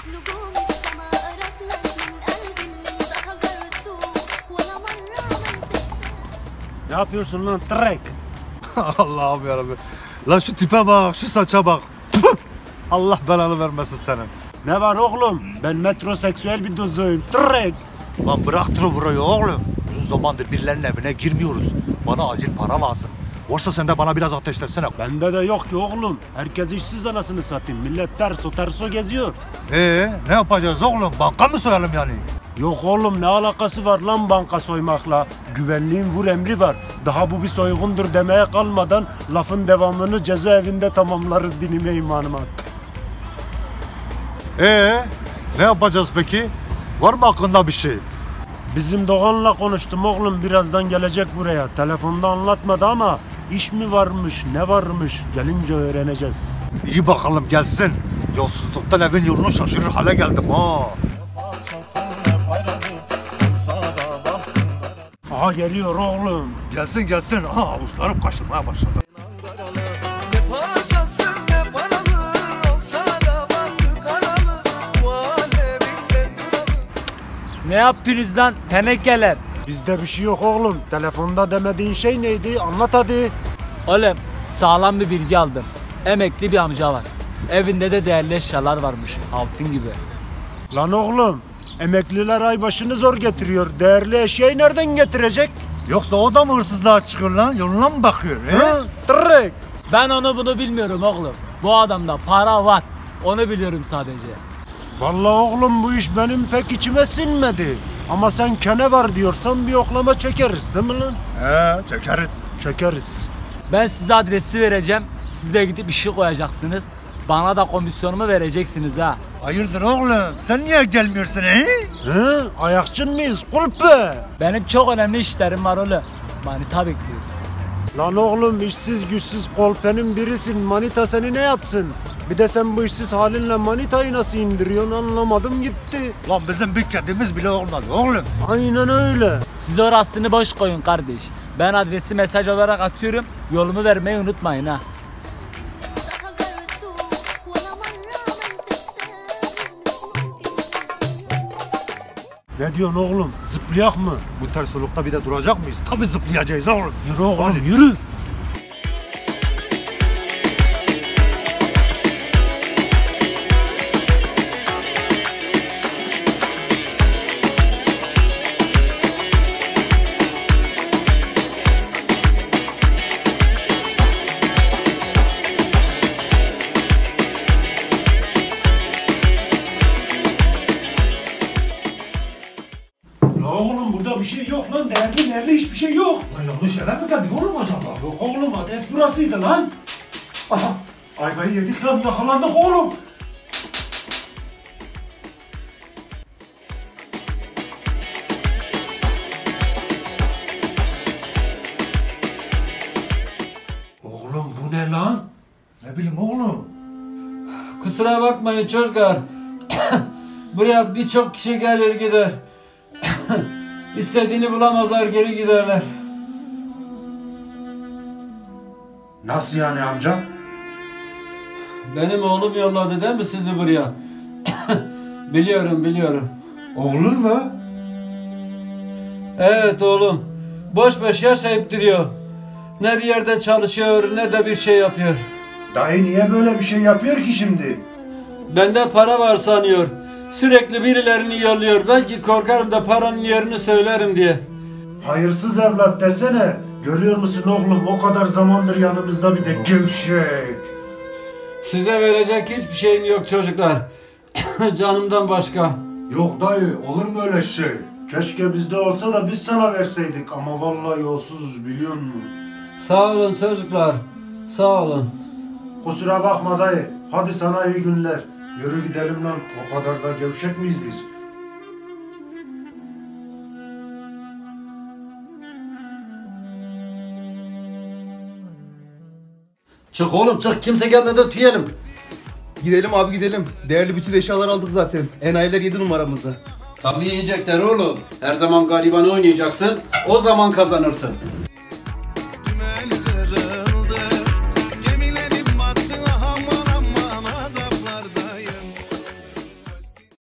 Ne yapıyorsun lan trek? Allah'ım yarabbim. Lan şu tipe bak, şu saça bak. Allah belanı vermesin senin. Ne var oğlum? Ben metroseksüel bir dozuyum. Trek. Lan bırak burayı oğlum. Uzun zamandır birilerinin evine girmiyoruz. Bana acil para lazım. Varsa sen de bana biraz ateşlesene. Bende de yok ki oğlum. Herkes işsiz anasını satayım. Millet terso geziyor. Ne yapacağız oğlum? Banka mı soyalım yani? Yok oğlum, ne alakası var lan banka soymakla? Güvenliğin vur emri var. Daha bu bir soygundur demeye kalmadan lafın devamını cezaevinde tamamlarız dinime imanıma. Ne yapacağız peki? Var mı aklında bir şey? Bizim Doğan'la konuştum oğlum, birazdan gelecek buraya. Telefonda anlatmadı ama iş mi varmış ne varmış gelince öğreneceğiz. İyi bakalım gelsin. Yolsuzluktan evin yolunu şaşırır hale geldim ha. Aha geliyor oğlum. Gelsin. Aha avuçlarım kaşınmaya başladı. Ne yapıyorsunuz lan tenekeler? Bizde bir şey yok oğlum. Telefonda demediğin şey neydi? Anlat hadi. Oğlum sağlam bir bilgi aldım. Emekli bir amca var. Evinde de değerli eşyalar varmış. Altın gibi. Lan oğlum, emekliler ay başını zor getiriyor. Değerli eşyayı nereden getirecek? Yoksa o da mı hırsızlığa çıkıyor lan? Yoluna mı bakıyor? Tırrek. Ben onu bunu bilmiyorum oğlum. Bu adamda para var. Onu biliyorum sadece. Vallahi oğlum bu iş benim pek içime sinmedi. Ama sen kene var diyorsan bir yoklama çekeriz değil mi lan? Çekeriz. Çekeriz. Ben size adresi vereceğim. Siz de gidip işi koyacaksınız. Bana da komisyonumu vereceksiniz ha. Hayırdır oğlum? Sen niye gelmiyorsun Ayakçın mıyız? Kulpe. Benim çok önemli işlerim var oğlum. Manita bekliyorum. Lan oğlum işsiz güçsüz kolpenin birisin. Manita seni ne yapsın? Bir de sen bu işsiz halinle manitayı nasıl indiriyorsun anlamadım gitti. Lan bizim bir kedimiz bile olmadı oğlum. Aynen öyle. Siz orasını boş koyun kardeş. Ben adresi mesaj olarak atıyorum. Yolumu vermeyi unutmayın ha. Ne diyorsun oğlum? Zıplayak mı? Bu ters solukta bir de duracak mıyız? Tabii zıplayacağız oğlum. Yürü oğlum Hadi. yürü. Oğlum burada bir şey yok lan. Değerli hiçbir şey yok. Lan yanlış yere mi geldik oğlum acaba? Yok oğlum, adres burasıydı lan. Aha, ayvayı yedik lan, yakalandık oğlum. Oğlum bu ne lan? Ne bileyim oğlum. Kusura bakmayın çocuklar. Buraya birçok kişi gelir gider. İstediğini bulamazlar, geri giderler. Nasıl yani amca? Benim oğlum yolladı değil mi sizi buraya? Biliyorum. Oğlun mu? Evet oğlum. Boş boş yaşayıp duruyor. Ne bir yerde çalışıyor ne de bir şey yapıyor. Dayı niye böyle bir şey yapıyor ki şimdi? Bende para var sanıyor. Sürekli birilerini yolluyor. Belki korkarım da paranın yerini söylerim diye. Hayırsız evlat desene. Görüyor musun oğlum, o kadar zamandır yanımızda bir de gevşek. Size verecek hiçbir şeyim yok çocuklar. Canımdan başka. Yok dayı olur mu öyle şey? Keşke bizde olsa da biz sana verseydik ama vallahi yolsuzuz biliyor musun? Sağ olun çocuklar. Sağ olun. Kusura bakma dayı. Hadi sana iyi günler. Yürü gidelim lan. O kadar da gevşek miyiz biz? Çık oğlum çık, kimse gelmeden tüyelim. Gidelim abi gidelim. Değerli bütün eşyalar aldık zaten. Enayiler 7 numaramızı. Tabii yiyecekler oğlum. Her zaman garibanı oynayacaksın. O zaman kazanırsın.